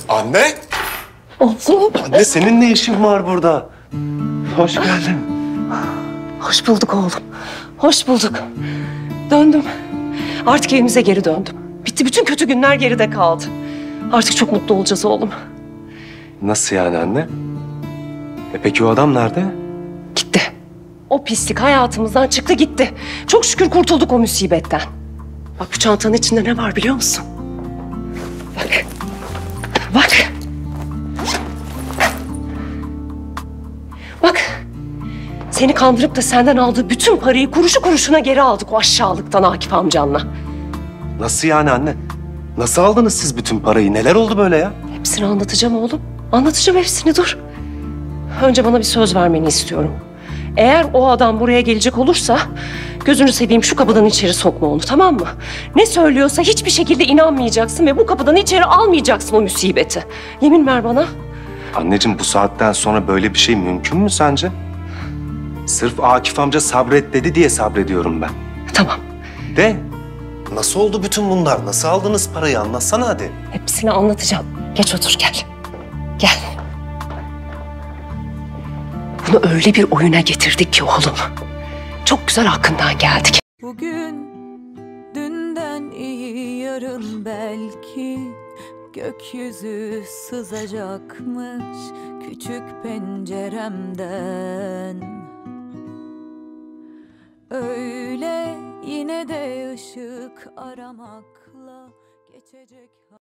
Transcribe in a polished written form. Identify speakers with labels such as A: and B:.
A: Anne!
B: Oğlum.
A: Anne senin ne işin var burada? Hoş geldin.
B: Hoş bulduk oğlum. Hoş bulduk. Döndüm. Artık evimize geri döndüm. Bitti, bütün kötü günler geride kaldı. Artık çok mutlu olacağız oğlum.
A: Nasıl yani anne? Peki o adam nerede?
B: Gitti. O pislik hayatımızdan çıktı gitti. Çok şükür kurtulduk o musibetten. Bak bu çantanın içinde ne var biliyor musun? Bak. Bak. Bak. Seni kandırıp da senden aldığı bütün parayı kuruşu kuruşuna geri aldık o aşağılıktan Akif amcanla.
A: Nasıl yani anne? Nasıl aldınız siz bütün parayı? Neler oldu böyle ya?
B: Hepsini anlatacağım oğlum. Anlatacağım hepsini, dur. Önce bana bir söz vermeni istiyorum. Eğer o adam buraya gelecek olursa gözünü seveyim şu kapıdan içeri sokma onu, tamam mı? Ne söylüyorsa hiçbir şekilde inanmayacaksın ve bu kapıdan içeri almayacaksın o musibeti. Yemin ver bana.
A: Anneciğim bu saatten sonra böyle bir şey mümkün mü sence? Sırf Akif amca sabret dedi diye sabrediyorum ben.
B: Tamam.
A: De nasıl oldu bütün bunlar? Nasıl aldınız parayı? Anlatsana hadi.
B: Hepsini anlatacağım. Geç otur gel. Gel. Bunu öyle bir oyuna getirdik ki oğlum. Çok güzel hakkından geldik.
C: Bugün dünden iyi yarın belki gökyüzü sızacakmış küçük penceremden. Öyle yine de ışık aramakla geçecek.